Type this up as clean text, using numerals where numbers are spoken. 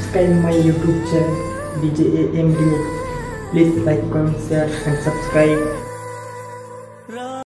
subscribe my YouTube channel DJ AM Remix. Please like, comment, share and subscribe.